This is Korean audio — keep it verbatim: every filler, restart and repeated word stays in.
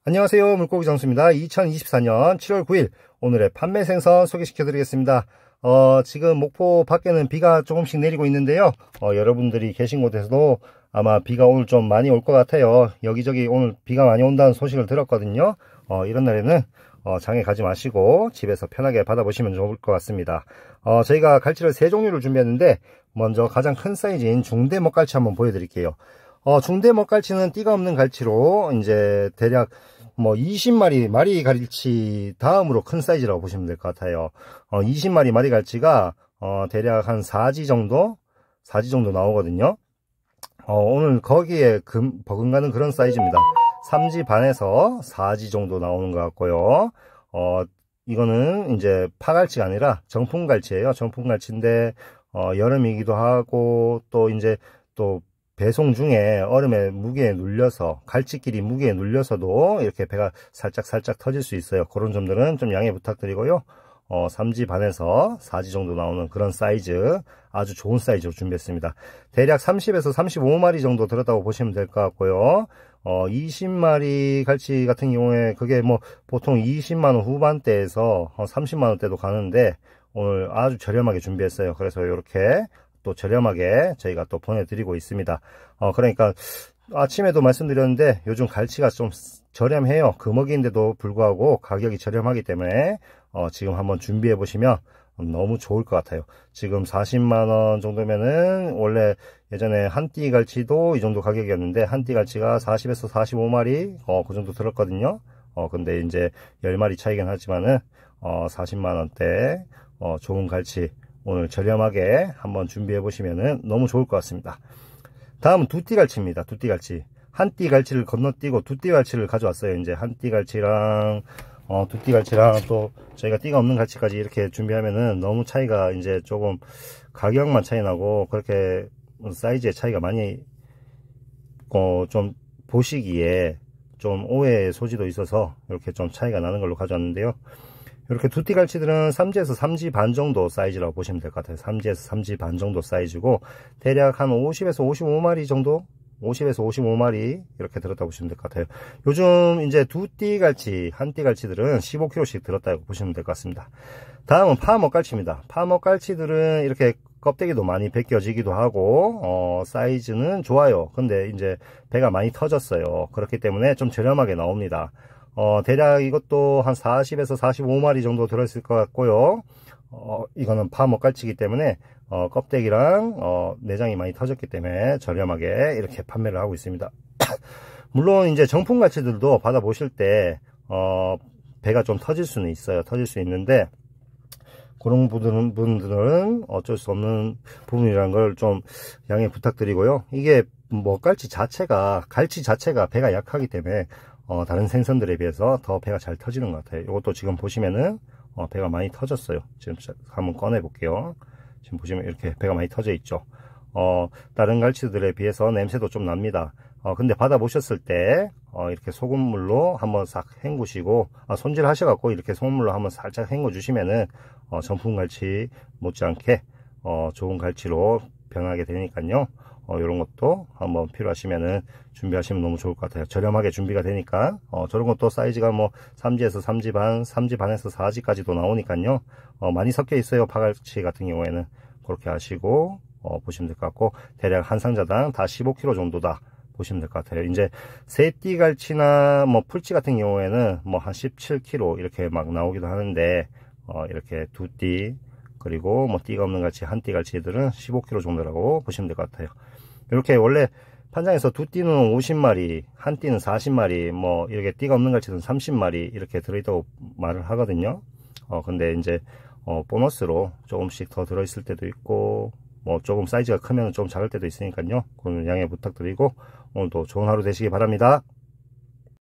안녕하세요, 물고기 장수입니다. 이천이십사년 칠월 구일 오늘의 판매 생선 소개시켜 드리겠습니다. 어, 지금 목포 밖에는 비가 조금씩 내리고 있는데요. 어, 여러분들이 계신 곳에서도 아마 비가 오늘 좀 많이 올 것 같아요. 여기저기 오늘 비가 많이 온다는 소식을 들었거든요. 어, 이런 날에는 어, 장에 가지 마시고 집에서 편하게 받아보시면 좋을 것 같습니다. 어, 저희가 갈치를 세 종류를 준비했는데 먼저 가장 큰 사이즈인 중대 먹갈치 한번 보여드릴게요. 어, 중대 먹갈치는 띠가 없는 갈치로 이제 대략 뭐 이십 마리 마리 갈치 다음으로 큰 사이즈라고 보시면 될 것 같아요. 어, 이십 마리 마리 갈치가 어, 대략 한 사 지 정도 사 지 정도 나오거든요. 어, 오늘 거기에 금, 버금가는 그런 사이즈입니다. 삼 지 반에서 사 지 정도 나오는 것 같고요. 어, 이거는 이제 파갈치가 아니라 정품갈치예요. 정품갈치인데 어, 여름이기도 하고 또 이제 또 배송 중에 얼음에 무게에 눌려서 갈치끼리 무게에 눌려서도 이렇게 배가 살짝 살짝 터질 수 있어요. 그런 점들은 좀 양해 부탁드리고요. 어, 삼 지 반에서 사 지 정도 나오는 그런 사이즈, 아주 좋은 사이즈로 준비했습니다. 대략 삼십에서 삼십오 마리 정도 들었다고 보시면 될 것 같고요. 어, 이십 마리 갈치 같은 경우에 그게 뭐 보통 이십만 원 후반대에서 삼십만 원대도 가는데 오늘 아주 저렴하게 준비했어요. 그래서 이렇게 또 저렴하게 저희가 또 보내드리고 있습니다. 어, 그러니까 아침에도 말씀드렸는데 요즘 갈치가 좀 저렴해요. 금어기인데도 불구하고 가격이 저렴하기 때문에 어, 지금 한번 준비해 보시면 너무 좋을 것 같아요. 지금 사십만 원 정도면은 원래 예전에 한띠 갈치도 이 정도 가격이었는데 한띠 갈치가 사십에서 사십오 마리 어, 그 정도 들었거든요. 어, 근데 이제 십 마리 차이긴 하지만은 어, 사십만 원대 어, 좋은 갈치 오늘 저렴하게 한번 준비해 보시면 너무 좋을 것 같습니다. 다음은 두띠갈치입니다. 두띠갈치. 한띠갈치를 건너뛰고 두띠갈치를 가져왔어요. 이제 한띠갈치랑 어, 두띠갈치랑 또 저희가 띠가 없는 갈치까지 이렇게 준비하면은 너무 차이가 이제 조금 가격만 차이 나고 그렇게 사이즈의 차이가 많이 어, 좀 보시기에 좀 오해의 소지도 있어서 이렇게 좀 차이가 나는 걸로 가져왔는데요. 이렇게 두띠 갈치들은 삼 지에서 삼 지 반 정도 사이즈라고 보시면 될 것 같아요. 삼 지에서 삼 지 반 정도 사이즈고 대략 한 오십에서 오십오 마리 정도 오십에서 오십오 마리 이렇게 들었다고 보시면 될 것 같아요. 요즘 이제 두띠 갈치, 한띠 갈치들은 십오 킬로그램씩 들었다고 보시면 될 것 같습니다. 다음은 파먹갈치입니다. 파먹갈치들은 이렇게 껍데기도 많이 벗겨지기도 하고 어, 사이즈는 좋아요. 근데 이제 배가 많이 터졌어요. 그렇기 때문에 좀 저렴하게 나옵니다. 어, 대략 이것도 한 사십에서 사십오 마리 정도 들어있을 것 같고요. 어, 이거는 파먹갈치이기 때문에, 어, 껍데기랑, 어, 내장이 많이 터졌기 때문에 저렴하게 이렇게 판매를 하고 있습니다. 물론 이제 정품갈치들도 받아보실 때, 어, 배가 좀 터질 수는 있어요. 터질 수 있는데, 그런 분들은, 분들은 어쩔 수 없는 부분이라는 걸 좀 양해 부탁드리고요. 이게 먹갈치 자체가, 갈치 자체가 배가 약하기 때문에, 어, 다른 생선들에 비해서 더 배가 잘 터지는 것 같아요. 이것도 지금 보시면은 어, 배가 많이 터졌어요. 지금 한번 꺼내 볼게요. 지금 보시면 이렇게 배가 많이 터져 있죠. 어, 다른 갈치들에 비해서 냄새도 좀 납니다. 어, 근데 받아 보셨을 때 어, 이렇게 소금물로 한번 싹 헹구시고 아, 손질 하셔갖고 이렇게 소금물로 한번 살짝 헹궈 주시면은 어, 정품 갈치 못지않게 어, 좋은 갈치로 변하게 되니까요. 어, 이런 것도 한번 필요하시면은 준비하시면 너무 좋을 것 같아요. 저렴하게 준비가 되니까 어, 저런 것도 사이즈가 뭐 삼 지에서 삼 지 반, 삼 지 반에서 사 지까지도 나오니까요. 어, 많이 섞여 있어요. 파갈치 같은 경우에는 그렇게 하시고 어, 보시면 될 것 같고 대략 한 상자당 다 십오 킬로그램 정도다 보시면 될 것 같아요. 이제 새띠 갈치나 뭐 풀치 같은 경우에는 뭐 한 십칠 킬로그램 이렇게 막 나오기도 하는데 어, 이렇게 두띠 그리고 뭐 띠가 없는 갈치, 한띠 갈치들은 십오 킬로그램 정도라고 보시면 될 것 같아요. 이렇게 원래 판장에서 두 띠는 오십 마리, 한 띠는 사십 마리, 뭐 이렇게 띠가 없는 갈치는 삼십 마리 이렇게 들어있다고 말을 하거든요. 어 근데 이제 어 보너스로 조금씩 더 들어있을 때도 있고 뭐 조금 사이즈가 크면 좀 작을 때도 있으니까요. 그러면 양해 부탁드리고 오늘도 좋은 하루 되시기 바랍니다.